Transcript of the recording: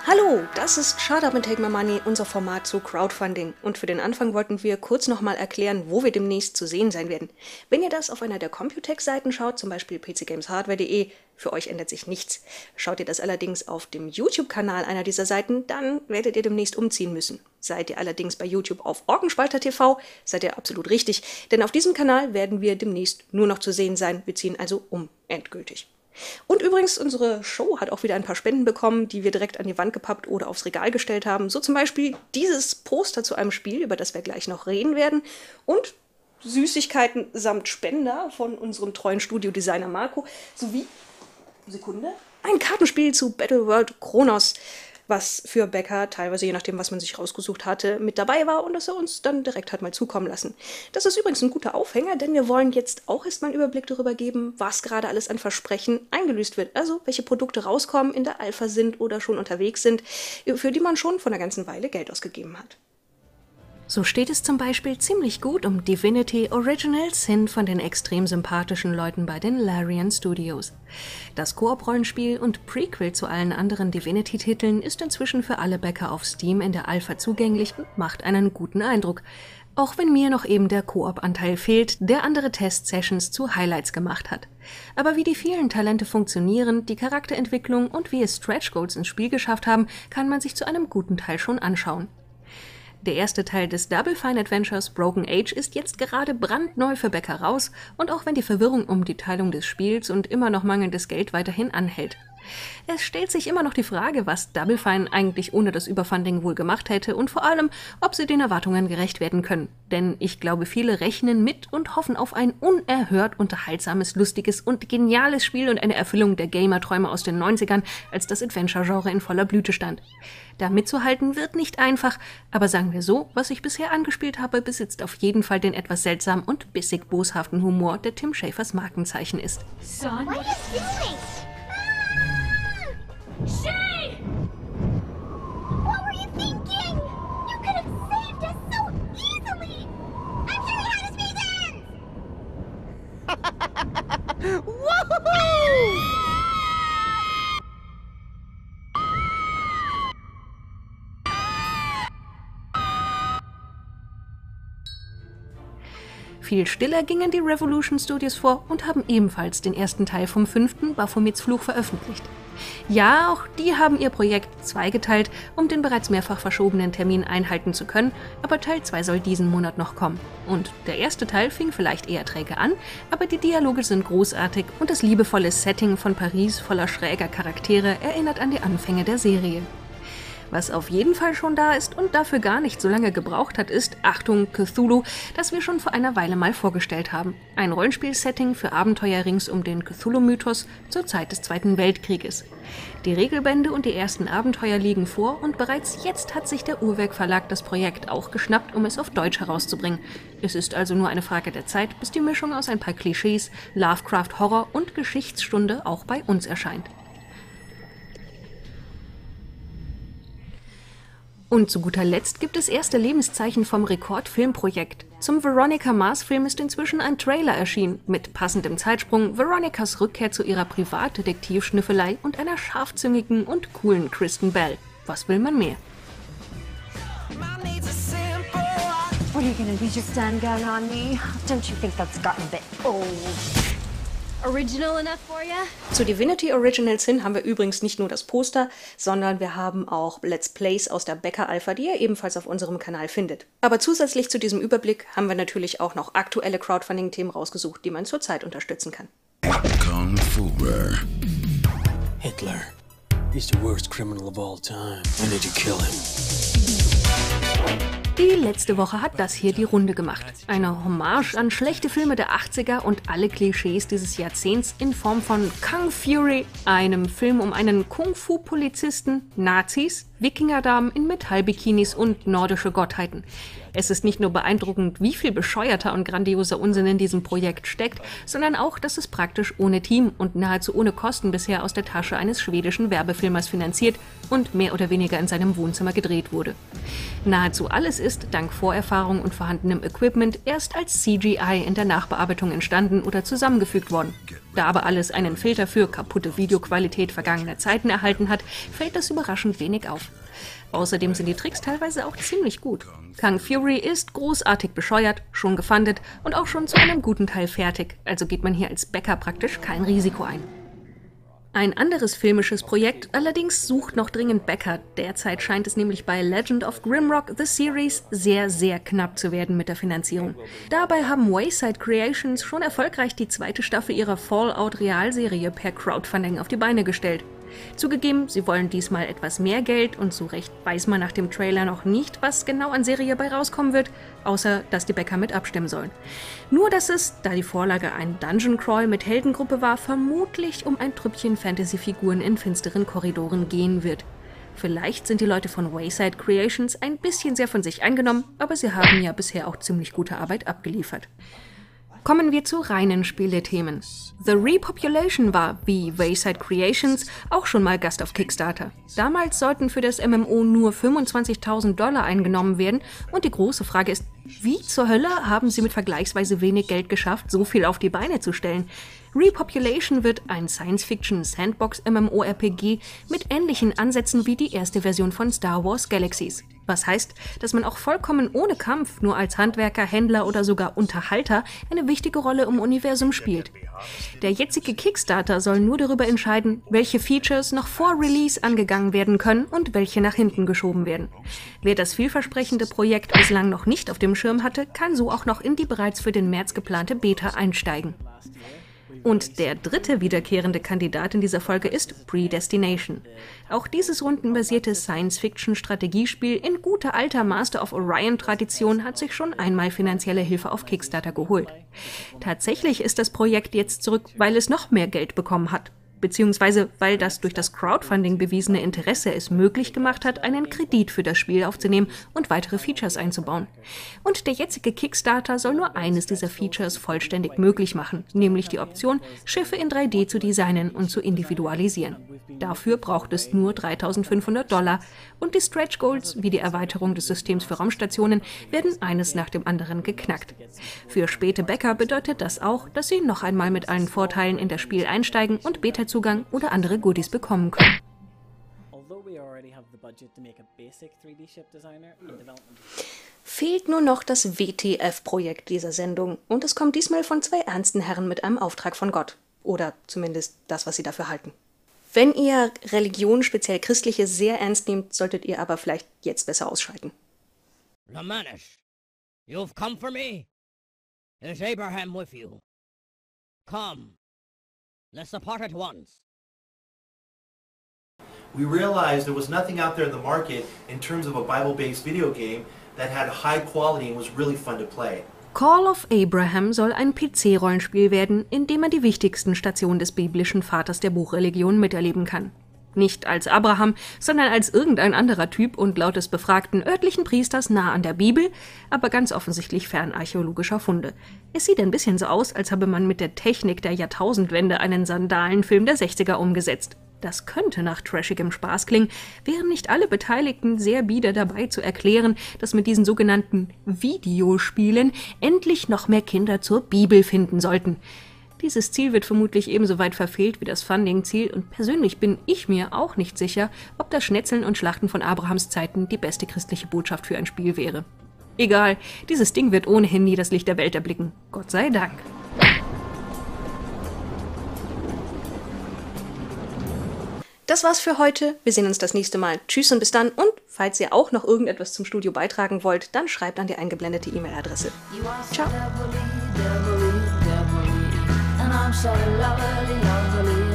Hallo, das ist Shut Up and Take My Money, unser Format zu Crowdfunding. Und für den Anfang wollten wir kurz nochmal erklären, wo wir demnächst zu sehen sein werden. Wenn ihr das auf einer der Computex-Seiten schaut, zum Beispiel pcgameshardware.de, für euch ändert sich nichts. Schaut ihr das allerdings auf dem YouTube-Kanal einer dieser Seiten, dann werdet ihr demnächst umziehen müssen. Seid ihr allerdings bei YouTube auf Orkenspalter TV, seid ihr absolut richtig, denn auf diesem Kanal werden wir demnächst nur noch zu sehen sein, wir ziehen also endgültig. Und übrigens, unsere Show hat auch wieder ein paar Spenden bekommen, die wir direkt an die Wand gepappt oder aufs Regal gestellt haben. So zum Beispiel dieses Poster zu einem Spiel, über das wir gleich noch reden werden. Und Süßigkeiten samt Spender von unserem treuen Studiodesigner Marco. Sowie, ein Kartenspiel zu Battleworld Chronos, was für Becker teilweise, je nachdem, was man sich rausgesucht hatte, mit dabei war und das er uns dann direkt hat mal zukommen lassen. Das ist übrigens ein guter Aufhänger, denn wir wollen jetzt auch erstmal einen Überblick darüber geben, was gerade alles an Versprechen eingelöst wird. Also, welche Produkte rauskommen, in der Alpha sind oder schon unterwegs sind, für die man schon vor einer ganzen Weile Geld ausgegeben hat. So steht es zum Beispiel ziemlich gut um Divinity Original Sin von den extrem sympathischen Leuten bei den Larian Studios. Das Koop-Rollenspiel und Prequel zu allen anderen Divinity-Titeln ist inzwischen für alle Bäcker auf Steam in der Alpha zugänglich und macht einen guten Eindruck. Auch wenn mir noch eben der Koop-Anteil fehlt, der andere Test-Sessions zu Highlights gemacht hat. Aber wie die vielen Talente funktionieren, die Charakterentwicklung und wie es Stretch Goals ins Spiel geschafft haben, kann man sich zu einem guten Teil schon anschauen. Der erste Teil des Double Fine Adventures Broken Age ist jetzt gerade brandneu für Bäcker raus und auch wenn die Verwirrung um die Teilung des Spiels und immer noch mangelndes Geld weiterhin anhält. Es stellt sich immer noch die Frage, was Double Fine eigentlich ohne das Überfunding wohl gemacht hätte und vor allem, ob sie den Erwartungen gerecht werden können. Denn ich glaube, viele rechnen mit und hoffen auf ein unerhört unterhaltsames, lustiges und geniales Spiel und eine Erfüllung der Gamer-Träume aus den 90ern, als das Adventure-Genre in voller Blüte stand. Da mitzuhalten wird nicht einfach, aber sagen wir so, was ich bisher angespielt habe, besitzt auf jeden Fall den etwas seltsamen und bissig boshaften Humor, der Tim Schafers Markenzeichen ist. Son, what are you doing? Shay! What were you thinking? You could have saved us so easily! I'm sure you had his reasons! Woohoo! Viel stiller gingen die Revolution Studios vor und haben ebenfalls den ersten Teil vom 5. Baphomets Fluch veröffentlicht. Ja, auch die haben ihr Projekt zweigeteilt, um den bereits mehrfach verschobenen Termin einhalten zu können, aber Teil 2 soll diesen Monat noch kommen. Und der erste Teil fing vielleicht eher träge an, aber die Dialoge sind großartig und das liebevolle Setting von Paris voller schräger Charaktere erinnert an die Anfänge der Serie. Was auf jeden Fall schon da ist und dafür gar nicht so lange gebraucht hat, ist, Achtung, Cthulhu, das wir schon vor einer Weile mal vorgestellt haben. Ein Rollenspiel-Setting für Abenteuer rings um den Cthulhu-Mythos zur Zeit des Zweiten Weltkrieges. Die Regelbände und die ersten Abenteuer liegen vor und bereits jetzt hat sich der Uhrwerk Verlag das Projekt auch geschnappt, um es auf Deutsch herauszubringen. Es ist also nur eine Frage der Zeit, bis die Mischung aus ein paar Klischees, Lovecraft, Horror und Geschichtsstunde auch bei uns erscheint. Und zu guter Letzt gibt es erste Lebenszeichen vom Rekord-Filmprojekt. Zum Veronica Mars-Film ist inzwischen ein Trailer erschienen, mit passendem Zeitsprung, Veronicas Rückkehr zu ihrer Privatdetektivschnüffelei und einer scharfzüngigen und coolen Kristen Bell. Was will man mehr? What are you gonna use your stun gun on me? Don't you think that's gotten a bit old? Original enough for ya? Zu Divinity Original Sin haben wir übrigens nicht nur das Poster, sondern wir haben auch Let's Plays aus der Becker Alpha, die ihr ebenfalls auf unserem Kanal findet. Aber zusätzlich zu diesem Überblick haben wir natürlich auch noch aktuelle Crowdfunding-Themen rausgesucht, die man zurzeit unterstützen kann. Kung Fu. Hitler. He's the worst criminal of all time. I need to kill him. Die letzte Woche hat das hier die Runde gemacht. Eine Hommage an schlechte Filme der 80er und alle Klischees dieses Jahrzehnts in Form von Kung Fury, einem Film um einen Kung-Fu-Polizisten, Nazis, Wikingerdamen in Metallbikinis und nordische Gottheiten. Es ist nicht nur beeindruckend, wie viel bescheuerter und grandioser Unsinn in diesem Projekt steckt, sondern auch, dass es praktisch ohne Team und nahezu ohne Kosten bisher aus der Tasche eines schwedischen Werbefilmers finanziert und mehr oder weniger in seinem Wohnzimmer gedreht wurde. Nahezu alles ist, dank Vorerfahrung und vorhandenem Equipment, erst als CGI in der Nachbearbeitung entstanden oder zusammengefügt worden. Da aber alles einen Filter für kaputte Videoqualität vergangener Zeiten erhalten hat, fällt das überraschend wenig auf. Außerdem sind die Tricks teilweise auch ziemlich gut. Kung Fury ist großartig bescheuert, schon gefundet und auch schon zu einem guten Teil fertig, also geht man hier als Bäcker praktisch kein Risiko ein. Ein anderes filmisches Projekt allerdings sucht noch dringend Bäcker. Derzeit scheint es nämlich bei Legend of Grimrock The Series sehr, sehr knapp zu werden mit der Finanzierung. Dabei haben Wayside Creations schon erfolgreich die zweite Staffel ihrer Fallout-Realserie per Crowdfunding auf die Beine gestellt. Zugegeben, sie wollen diesmal etwas mehr Geld und so recht weiß man nach dem Trailer noch nicht, was genau an Serie bei rauskommen wird, außer dass die Bäcker mit abstimmen sollen. Nur dass es, da die Vorlage ein Dungeon Crawl mit Heldengruppe war, vermutlich um ein Trüppchen Fantasy-Figuren in finsteren Korridoren gehen wird. Vielleicht sind die Leute von Wayside Creations ein bisschen sehr von sich eingenommen, aber sie haben ja bisher auch ziemlich gute Arbeit abgeliefert. Kommen wir zu reinen Spielethemen. The Repopulation war, wie Wayside Creations, auch schon mal Gast auf Kickstarter. Damals sollten für das MMO nur $25.000 eingenommen werden und die große Frage ist, wie zur Hölle haben sie mit vergleichsweise wenig Geld geschafft, so viel auf die Beine zu stellen? Repopulation wird ein Science-Fiction-Sandbox-MMORPG mit ähnlichen Ansätzen wie die erste Version von Star Wars Galaxies. Was heißt, dass man auch vollkommen ohne Kampf, nur als Handwerker, Händler oder sogar Unterhalter eine wichtige Rolle im Universum spielt. Der jetzige Kickstarter soll nur darüber entscheiden, welche Features noch vor Release angegangen werden können und welche nach hinten geschoben werden. Wer das vielversprechende Projekt bislang noch nicht auf dem Schirm hatte, kann so auch noch in die bereits für den März geplante Beta einsteigen. Und der dritte wiederkehrende Kandidat in dieser Folge ist Predestination. Auch dieses rundenbasierte Science-Fiction-Strategiespiel in guter alter Master of Orion-Tradition hat sich schon einmal finanzielle Hilfe auf Kickstarter geholt. Tatsächlich ist das Projekt jetzt zurück, weil es noch mehr Geld bekommen hat. Beziehungsweise weil das durch das Crowdfunding bewiesene Interesse es möglich gemacht hat, einen Kredit für das Spiel aufzunehmen und weitere Features einzubauen. Und der jetzige Kickstarter soll nur eines dieser Features vollständig möglich machen, nämlich die Option, Schiffe in 3D zu designen und zu individualisieren. Dafür braucht es nur $3.500 und die Stretch Goals, wie die Erweiterung des Systems für Raumstationen, werden eines nach dem anderen geknackt. Für späte Bäcker bedeutet das auch, dass sie noch einmal mit allen Vorteilen in das Spiel einsteigen und Beta-Zugang oder andere Goodies bekommen können. Fehlt nur noch das WTF-Projekt dieser Sendung und es kommt diesmal von zwei ernsten Herren mit einem Auftrag von Gott. Oder zumindest das, was sie dafür halten. Wenn ihr Religion, speziell christliche, sehr ernst nehmt, solltet ihr aber vielleicht jetzt besser ausschalten. Lamanish, you've come for me? Is Abraham with you? Come, let's depart at once. We realized there was nothing out there in the market in terms of a Bible-based video game that had high quality and was really fun to play. Call of Abraham soll ein PC-Rollenspiel werden, in dem man die wichtigsten Stationen des biblischen Vaters der Buchreligion miterleben kann. Nicht als Abraham, sondern als irgendein anderer Typ und laut des befragten örtlichen Priesters nah an der Bibel, aber ganz offensichtlich fern archäologischer Funde. Es sieht ein bisschen so aus, als habe man mit der Technik der Jahrtausendwende einen Sandalenfilm der 60er umgesetzt. Das könnte nach trashigem Spaß klingen, wären nicht alle Beteiligten sehr bieder dabei zu erklären, dass mit diesen sogenannten Videospielen endlich noch mehr Kinder zur Bibel finden sollten. Dieses Ziel wird vermutlich ebenso weit verfehlt wie das Funding-Ziel und persönlich bin ich mir auch nicht sicher, ob das Schnetzeln und Schlachten von Abrahams Zeiten die beste christliche Botschaft für ein Spiel wäre. Egal, dieses Ding wird ohnehin nie das Licht der Welt erblicken. Gott sei Dank. Das war's für heute. Wir sehen uns das nächste Mal. Tschüss und bis dann. Und falls ihr auch noch irgendetwas zum Studio beitragen wollt, dann schreibt an die eingeblendete E-Mail-Adresse. Ciao.